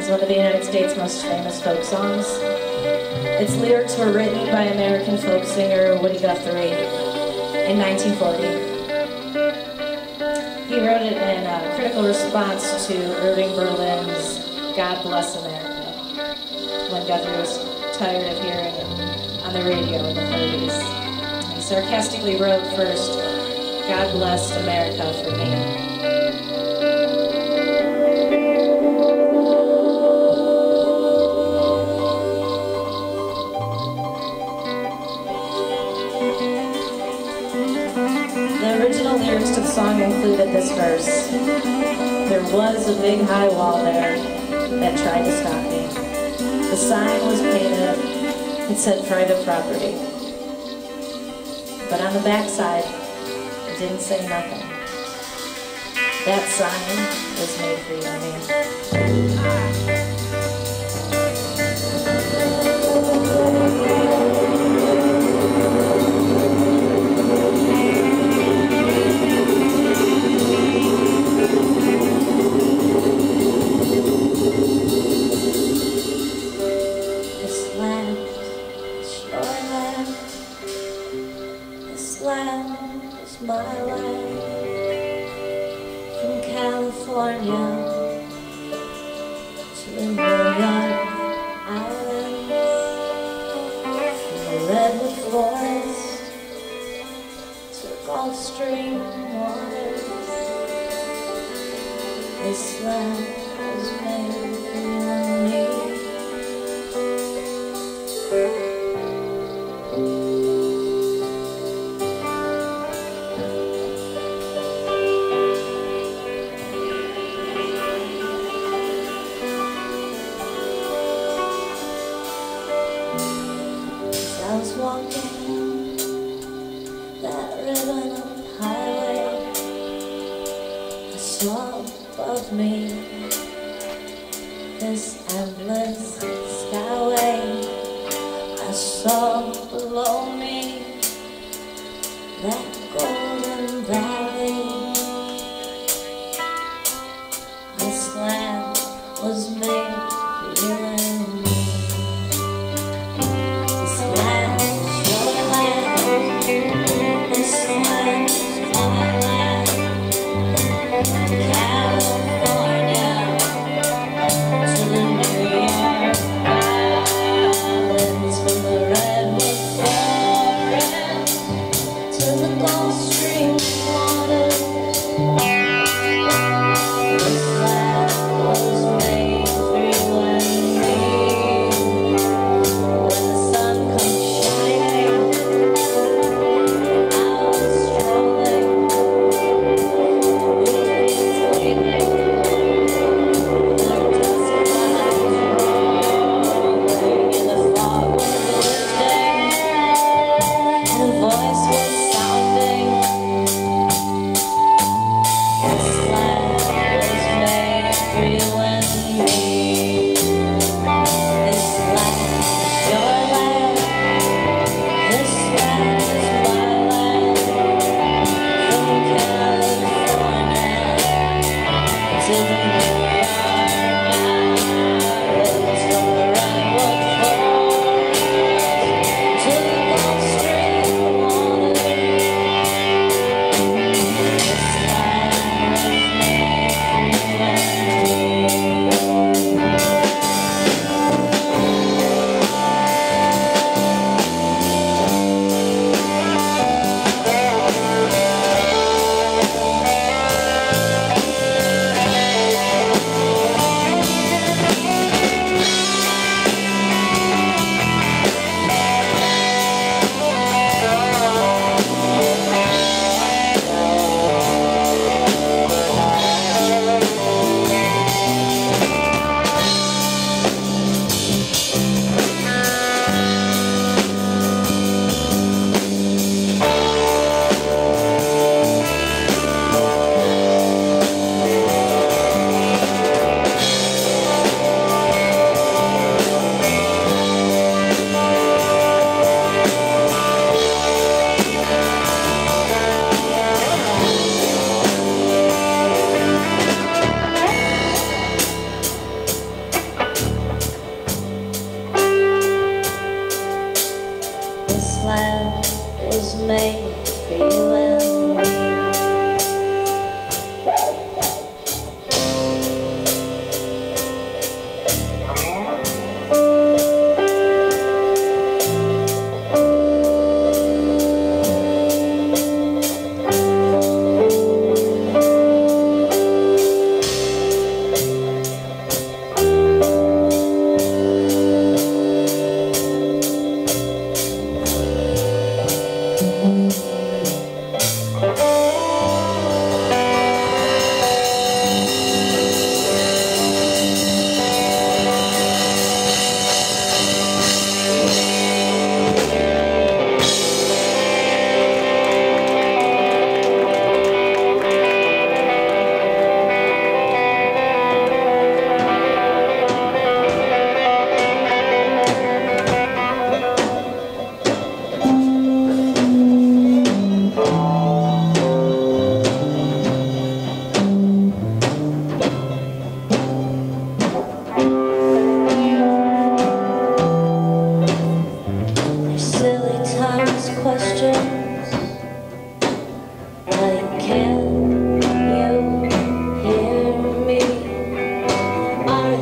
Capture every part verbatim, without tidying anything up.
is one of the United States' most famous folk songs. Its lyrics were written by American folk singer Woody Guthrie in nineteen forty. He wrote it in a critical response to Irving Berlin's God Bless America, when Guthrie was tired of hearing it on the radio in the thirties. He sarcastically wrote first, God blessed America for me. The original lyrics to the song included this verse. There was a big high wall there that tried to stop me. The sign was painted, it said private property. But on the backside, it didn't say nothing. That sign was made for you and me. This land is your land. This land is my land. From California to the New York Islands, from the redwood forest to the Gulf Stream waters, this land was made for you and me. I was walking that ribbon of highway, I saw above me this endless skyway. I saw below me that golden valley. This land was made for you and me. Was made for you and me.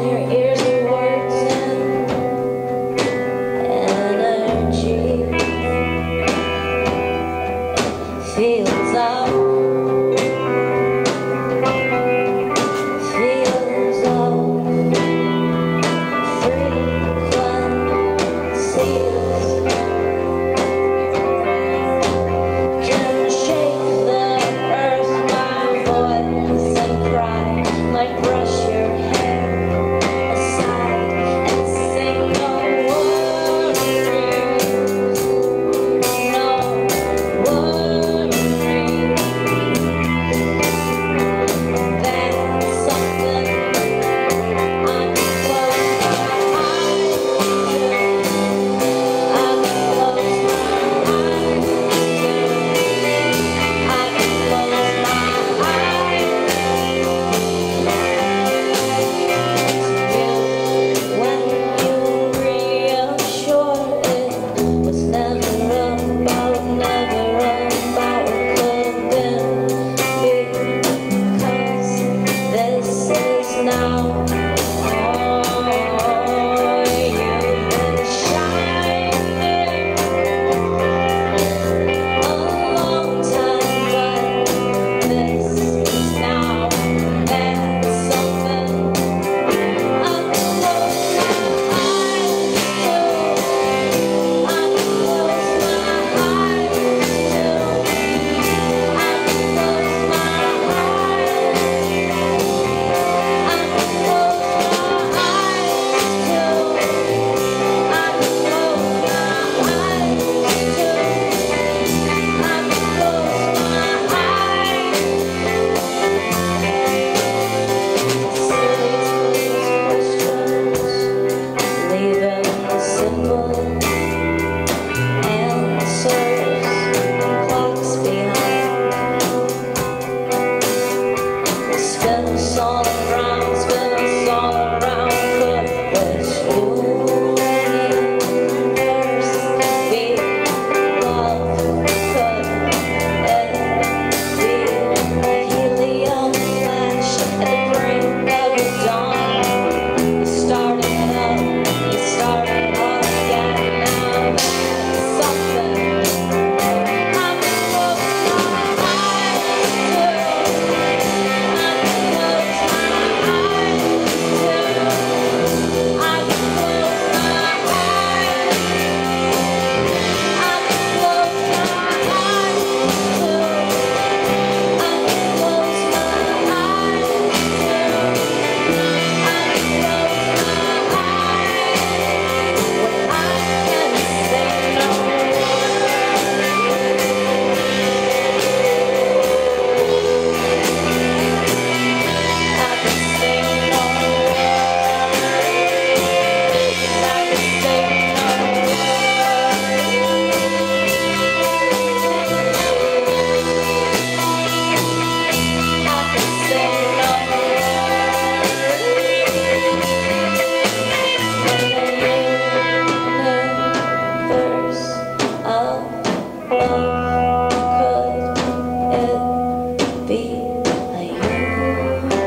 your ears are words and energy feels out, feels out, frequencies can shake the earth, my voice, and cry, like brush your hair aside and sing no worries, no worries. That's something I can close my eyes to. I can close my eyes to. I can close my eyes to you when you reassure it was never about, never about what could have been, because this is now. Oh, you've been shining a long time, but this is now. That's something I can close my eyes to. I can close my eyes to. I can close my eyes. I can close my eyes to. I can close my eyes to. I can close my eyes. Silly questions, leaving the simple answers, clocks behind. Spin us all around, spin us all around. Could this universe be love? Could it be a helium flash at the brink of a dawn? You started up, you started up again. Now that's something I can close my eyes to. I can close my eyes to. I can close my eyes. I can close my eyes to. I can close my eyes to. I can close my eyes when I can say no word. I can say no words. I can say no words. I can say no words. In the universe of love, could it be a universe?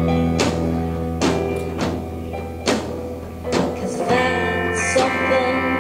Something